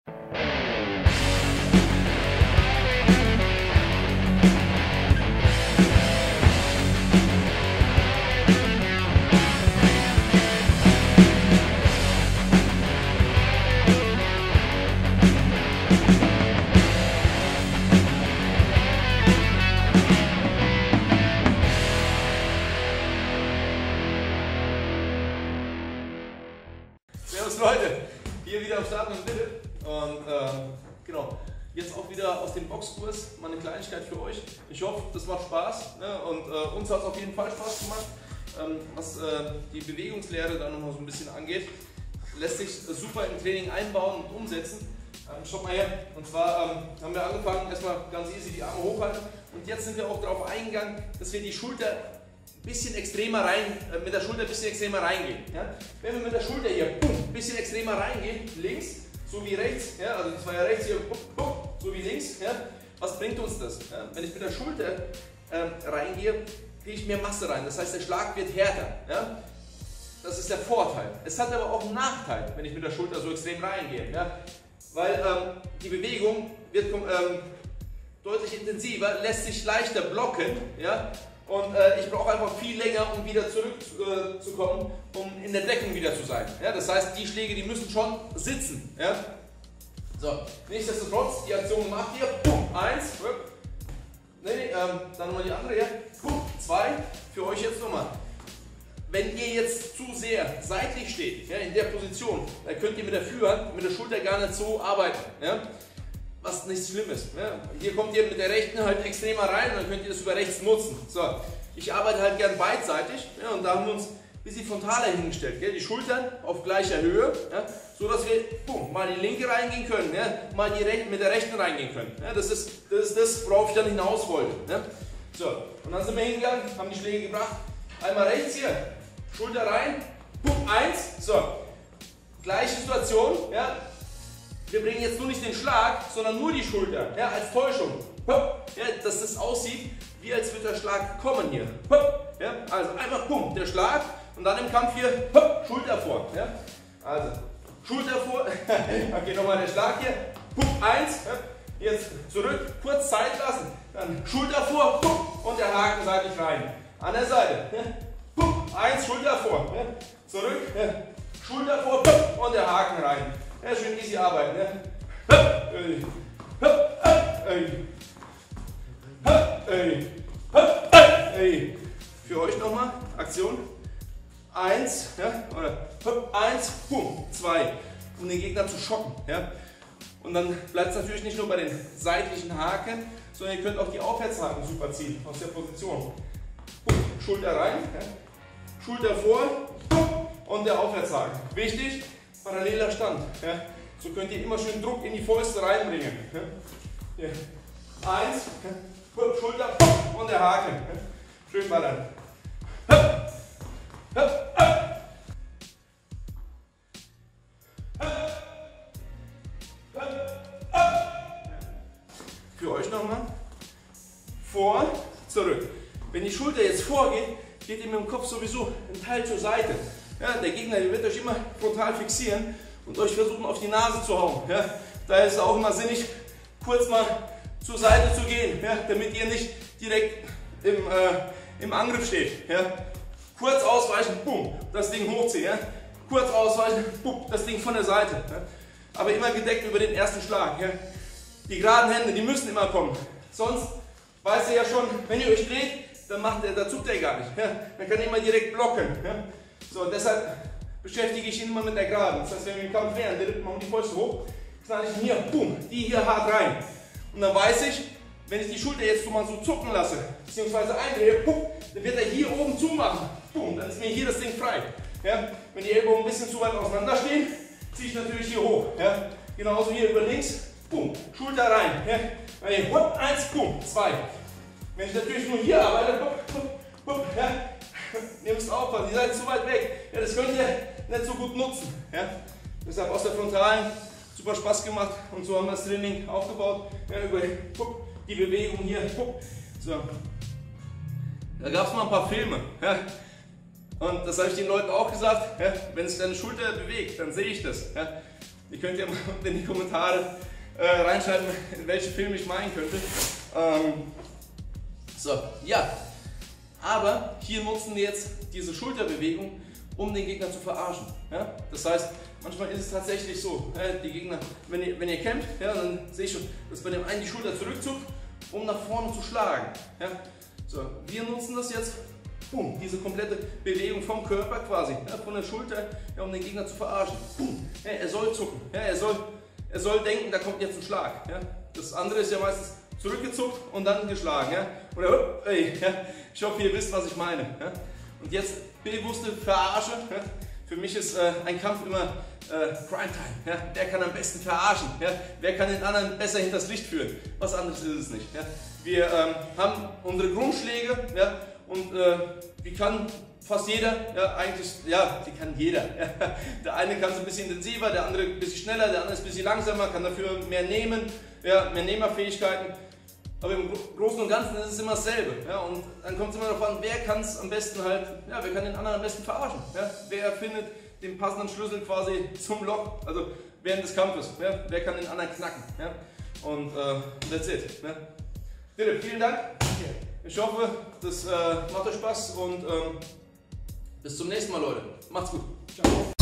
Servus Leute, hier wieder am Start und Bitte. Und genau, jetzt auch wieder aus dem Boxkurs, mal eine Kleinigkeit für euch. Ich hoffe, das macht Spaß, ne? Und uns hat es auf jeden Fall Spaß gemacht. Was die Bewegungslehre dann nochmal so ein bisschen angeht, lässt sich super im Training einbauen und umsetzen. Schaut mal her, und zwar haben wir angefangen, erstmal ganz easy die Arme hochhalten und jetzt sind wir auch darauf eingegangen, dass wir die Schulter bisschen extremer mit der Schulter ein bisschen extremer reingehen. Ja? Wenn wir mit der Schulter hier ein bisschen extremer reingehen, links, so wie rechts, ja? Also das war ja rechts hier, so wie links, ja? Was bringt uns das? Ja? Wenn ich mit der Schulter reingehe, kriege ich mehr Masse rein, das heißt der Schlag wird härter. Ja? Das ist der Vorteil. Es hat aber auch einen Nachteil, wenn ich mit der Schulter so extrem reingehe, ja? Weil die Bewegung wird deutlich intensiver, lässt sich leichter blocken. Ja? Und ich brauche einfach viel länger, um wieder zurückzukommen, um in der Deckung wieder zu sein. Ja, das heißt, die Schläge, die müssen schon sitzen. Ja? So, nichtsdestotrotz, die Aktion gemacht hier. Pum, 1. Dann nochmal die andere hier. Pum, 2. Für euch jetzt nochmal. Wenn ihr jetzt zu sehr seitlich steht, ja, in der Position, dann könnt ihr mit der Führhand, mit der Schulter gar nicht so arbeiten. Ja? Was nichts Schlimmes. Ja. Hier kommt ihr mit der rechten halt extremer rein und dann könnt ihr das über rechts nutzen. So, ich arbeite halt gern beidseitig, ja, und da haben wir uns ein bisschen frontaler hingestellt. Gell? Die Schultern auf gleicher Höhe, ja, so dass wir mal die linke reingehen können, ja, mal mit der rechten reingehen können. Ja, das ist das, worauf ich dann hinaus wollte. Ja. So, und dann sind wir hingegangen, haben die Schläge gebracht. Einmal rechts hier, Schulter rein, 1. So, gleiche Situation. Ja. Wir bringen jetzt nur nicht den Schlag, sondern nur die Schulter, ja, als Täuschung. Ja, dass das aussieht, wie als würde der Schlag kommen hier. Ja, also einfach der Schlag und dann im Kampf hier Schulter vor. Ja. Also Schulter vor, okay, nochmal der Schlag hier. 1, ja. Jetzt zurück, kurz Zeit lassen, dann Schulter vor und der Haken seitlich rein. An der Seite. Ja. 1, Schulter vor, ja. Zurück, ja. Schulter vor und der Haken rein. Ja, schön easy arbeiten. Ne? Für euch nochmal Aktion. 1, ja, oder 1, 2, um den Gegner zu schocken. Ja? Und dann bleibt es natürlich nicht nur bei den seitlichen Haken, sondern ihr könnt auch die Aufwärtshaken super ziehen aus der Position. Schulter rein, ja? Schulter vor und der Aufwärtshaken. Wichtig. Paralleler Stand. Ja. So könnt ihr immer schön Druck in die Fäuste reinbringen. Ja. Hier. 1, ja. Schulter und der Haken. Ja. Schön ballern. Für euch nochmal. Vor, zurück. Wenn die Schulter jetzt vorgeht, geht ihr mit dem Kopf sowieso ein Teil zur Seite. Ja, der Gegner wird euch immer frontal fixieren und euch versuchen auf die Nase zu hauen. Ja. Daher ist es auch immer sinnig, kurz mal zur Seite zu gehen, ja, damit ihr nicht direkt im Angriff steht. Ja. Kurz ausweichen, das Ding hochziehen. Ja. Kurz ausweichen, das Ding von der Seite. Ja. Aber immer gedeckt über den ersten Schlag. Ja. Die geraden Hände, die müssen immer kommen. Sonst weiß ihr ja schon, wenn ihr euch dreht, dann da zuckt er gar nicht. Ja. Dann kann ihr immer direkt blocken. Ja. So, deshalb beschäftige ich ihn immer mit der Geraden. Das heißt, wenn wir im Kampf wären, der machen die Fäuste hoch, knall ich ihn hier, die hier hart rein. Und dann weiß ich, wenn ich die Schulter jetzt mal so zucken lasse, beziehungsweise eindrehe, dann wird er hier oben zumachen. Dann ist mir hier das Ding frei. Ja? Wenn die Ellbogen ein bisschen zu weit auseinander stehen, ziehe ich natürlich hier hoch. Ja? Genauso hier über links, Schulter rein. Ja? 1, 2. Wenn ich natürlich nur hier arbeite, ja? Ihr müsst aufpassen, ihr seid zu weit weg. Ja, das könnt ihr nicht so gut nutzen. Ja? Deshalb aus der Frontalen super Spaß gemacht und so haben wir das Training aufgebaut. Ja, über die Bewegung hier. So. Da gab es mal ein paar Filme. Ja? Und das habe ich den Leuten auch gesagt. Ja? Wenn sich deine Schulter bewegt, dann sehe ich das. Ja? Ihr könnt ja mal in die Kommentare reinschreiben, welchen Film ich meinen könnte. So, ja. Aber hier nutzen wir jetzt diese Schulterbewegung, um den Gegner zu verarschen. Ja? Das heißt, manchmal ist es tatsächlich so, die Gegner, wenn ihr kämpft, ja, dann sehe ich schon, dass bei dem einen die Schulter zurückzuckt, um nach vorne zu schlagen. Ja? So, wir nutzen das jetzt, diese komplette Bewegung vom Körper quasi, ja, von der Schulter, ja, um den Gegner zu verarschen. Ja, er soll zucken, ja, er soll denken, da kommt jetzt ein Schlag. Ja? Das andere ist ja meistens zurückgezuckt und dann geschlagen. Ja? Oder, hey, ja? Ich hoffe, ihr wisst, was ich meine. Ja? Und jetzt bewusste Verarsche. Ja? Für mich ist ein Kampf immer Primetime. Ja? Wer kann am besten verarschen? Ja? Wer kann den anderen besser hinters Licht führen? Was anderes ist es nicht. Ja? Wir haben unsere Grundschläge, ja? Und wie kann fast jeder, ja, eigentlich, ja, die kann jeder. Ja. Der eine kann es ein bisschen intensiver, der andere ein bisschen schneller, der andere ist ein bisschen langsamer, kann dafür mehr nehmen, ja, mehr Nehmerfähigkeiten. Aber im Großen und Ganzen ist es immer dasselbe. Ja, und dann kommt es immer darauf an, wer kann es am besten halt, ja, wer kann den anderen am besten verarschen. Ja. Wer findet den passenden Schlüssel quasi zum Lock, also während des Kampfes. Ja. Wer kann den anderen knacken. Ja. Und that's it. Ja. Philipp, vielen Dank. Ich hoffe, das macht euch Spaß und bis zum nächsten Mal, Leute. Macht's gut. Ciao.